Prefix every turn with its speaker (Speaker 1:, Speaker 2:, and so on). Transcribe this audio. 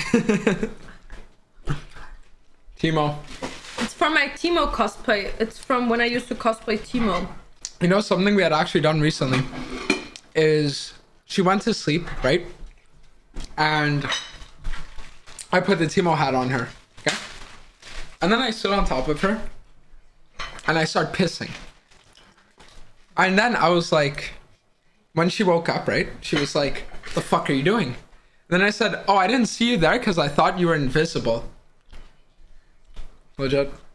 Speaker 1: Teemo.
Speaker 2: It's from my Teemo cosplay. It's from when I used to cosplay Teemo.
Speaker 1: You know, something we had actually done recently is she went to sleep, right? And I put the Teemo hat on her, okay? And then I sit on top of her and I start pissing. And then I was like, when she woke up, right? She was like, what the fuck are you doing? Then I said, oh, I didn't see you there because I thought you were invisible. Legit.